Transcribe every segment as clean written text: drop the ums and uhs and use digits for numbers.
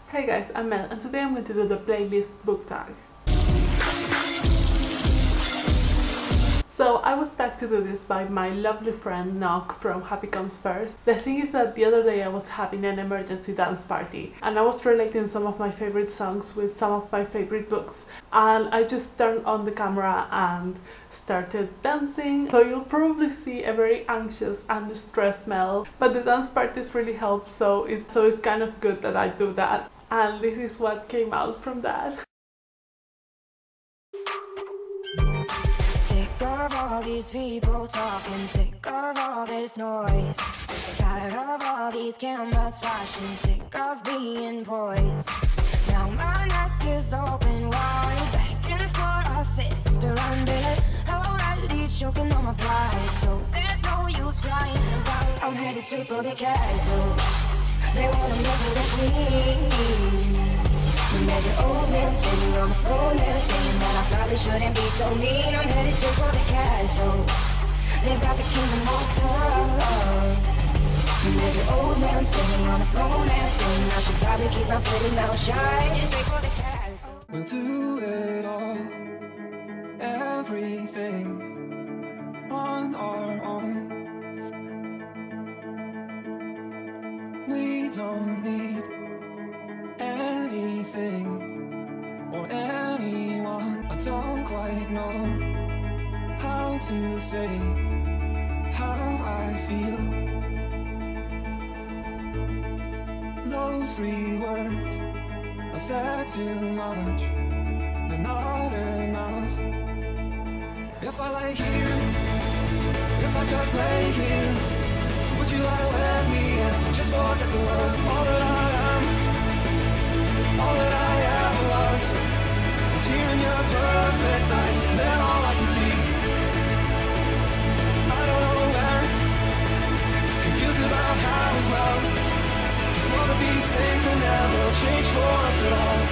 Hey guys, I'm Mel and today I'm going to do the playlist book tag. So I was tagged to do this by my lovely friend Nock from Happy Comes First. The thing is that the other day I was having an emergency dance party and I was relating some of my favorite songs with some of my favorite books, and I just turned on the camera and started dancing. So you'll probably see a very anxious and stressed Mel, but the dance parties really help, so it's kind of good that I do that. And this is what came out from that. Sick of all these people talking, sick of all this noise, tired of all these cameras flashing, sick of being poised. Now my neck is open wide, begging for a fist around it, already choking on my pride, so there's no use crying about. I'm headed straight for the castle. They wanna make me the queen. And there's an old man sitting on the phone there saying that I probably shouldn't be so mean. I'm headed straight for the castle. They've got the kingdom locked up. And there's an old man sitting on the phone there saying I should probably keep my pretty mouth shut. Straight for the castle. We'll do it all, everything on our own. We don't need anything or anyone. I don't quite know how to say how I feel. Those three words I said too much, they're not enough. If I lay here, if I just lay here, would you lie with me and just forget the world? All that I am, all that I ever was here in your perfect eyes, and then all I can see, I don't know where, confused about how as well. Just know that these things will never change for us at all.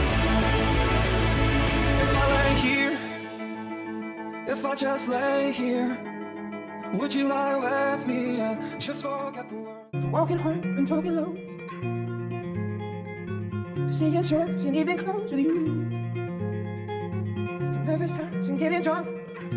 If I lay here, if I just lay here, would you lie with me and just forget the world? From walking home and talking low, to seeing church and evening clothes with you, from nervous times and getting drunk,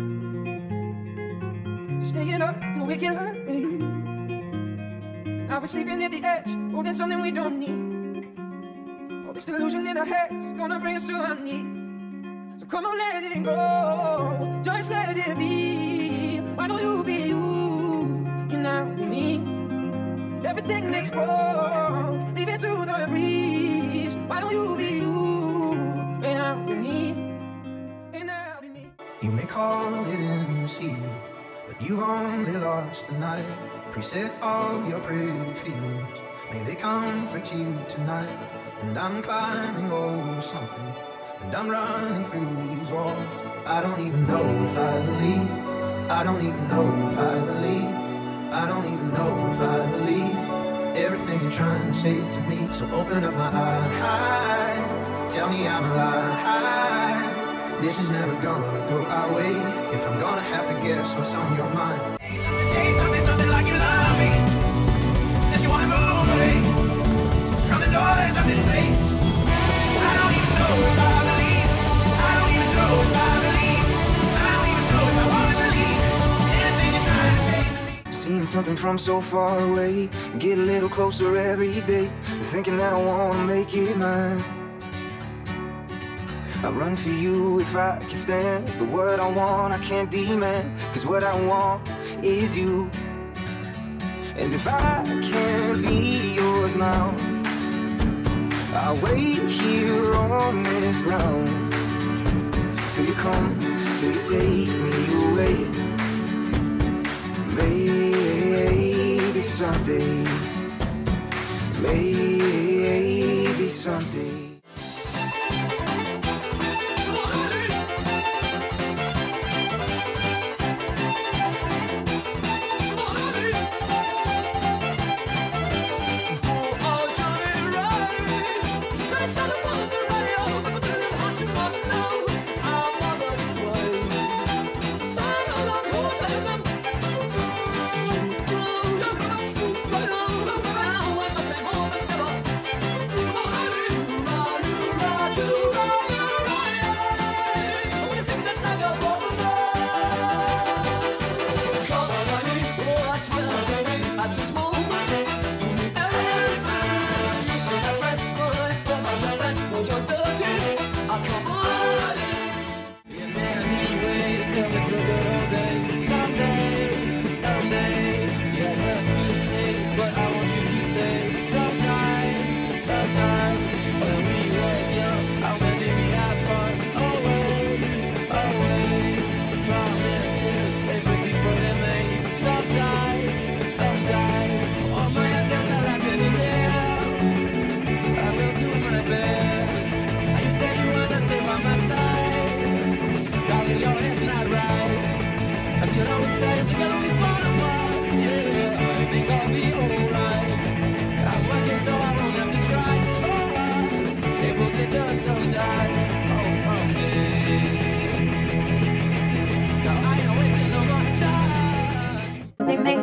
to staying up and waking up with you. I was sleeping at the edge, holding something we don't need. All this delusion in our heads is gonna bring us to our knees. So come on, let it go, just let it be. Why don't you be you? You're not me. Everything exposed, leave it to the breeze. Why don't you be you? Ain't out with me. Ain't out with me. You may call it in the evening, but you've only lost the night. Preset all your pretty feelings, may they comfort you tonight. And I'm climbing over something, and I'm running through these walls. I don't even know if I believe. I don't even know if I believe. I don't even know if I believe everything you're trying to say to me. So open up my eyes, tell me I'm alive. This is never gonna go our way. If I'm gonna have to guess what's on your mind. Say something like you love me, that you wanna move away from the noise of this place. I don't even know if I believe. I don't even know if I believe. I don't even know if I wanna believe anything you're trying to say to me. Seeing something from so far away, get a little closer every day, thinking that I wanna make it mine. I run for you if I can stand, but what I want I can't demand, cause what I want is you. And if I can't be yours now, I'll wait here on this ground till you come, till you take me away. Maybe someday, maybe someday.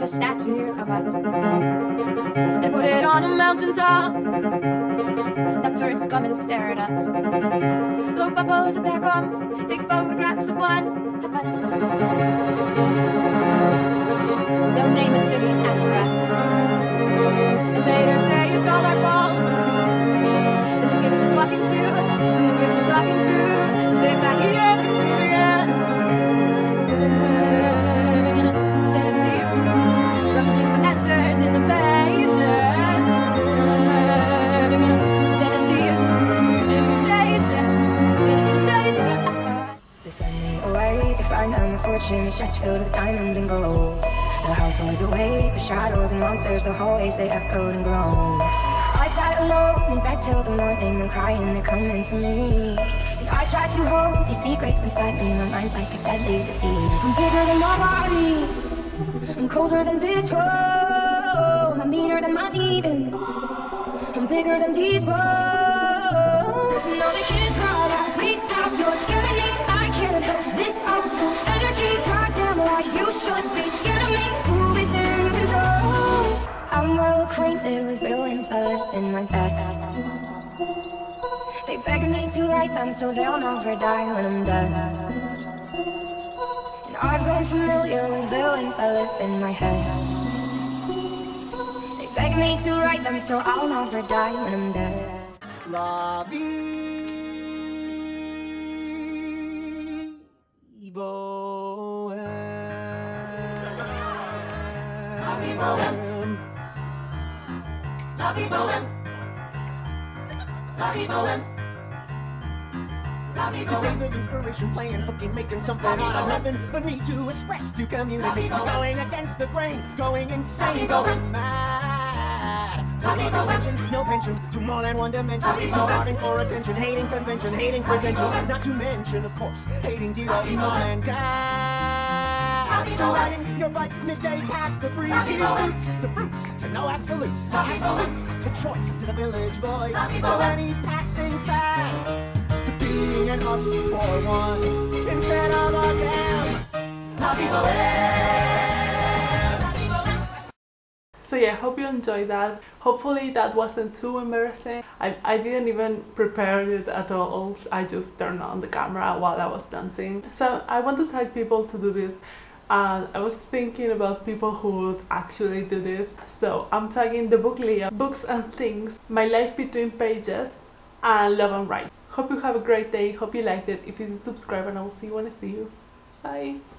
statue of us and put it on a mountaintop. Now tourists come and stare at us, blow bubbles at their gum, take photographs of one, have fun. They'll name a city after us and later say it's all our fault. Then they'll give us a talking to, then they'll give us a talking to, 'cause they've got years of experience living in a den of thieves, rummaging for answers in the pages, living in a den of thieves. It's contagious, it's contagious. They send me away to find them a fortune, it's just filled with diamonds and gold. The house was awake with shadows and monsters, the hallways they echoed and groaned. I sat alone in bed till the morning and crying, they're coming for me. And I tried to hold these secrets inside me, my mind's like a deadly disease. I'm bigger than my body, I'm colder than this home, I'm meaner than my demons, I'm bigger than these bones. No, they can't cry out, please stop, you're scaring me. I can't help this awful energy, goddamn right, you should be scared of me. Who is in control? I'm well acquainted with villains that live in my bed. They beg me to write them so they'll never die when I'm dead. And I've grown familiar with villains that live in my head. They beg me to write them so I'll never die when I'm dead. La vie bohème. La vie bohème. La vie bohème. La vie bohème. Days of inspiration, playing hooky, making something out of nothing. The need to express, to communicate, to going against the grain, going insane, going mad. To take attention, no pension, to more than one dimension. To starting for attention, hating convention, hating credential. Not to mention, of course, hating dealer, mom and dad. To riding your bike midday past the 3 suits, to fruits, to no absolutes, to absolute, to choice, to the village voice, to any passing fad. Being an us for once instead of a them. So yeah, hope you enjoyed that. Hopefully that wasn't too embarrassing. I didn't even prepare it at all. I just turned on the camera while I was dancing. So I want to tag people to do this. And I was thinking about people who would actually do this. So I'm tagging the book Leah, Books and Things, My Life Between Pages, and Love and Write. Hope you have a great day. Hope you liked it. If you did, subscribe and I will see you when I see you. Bye.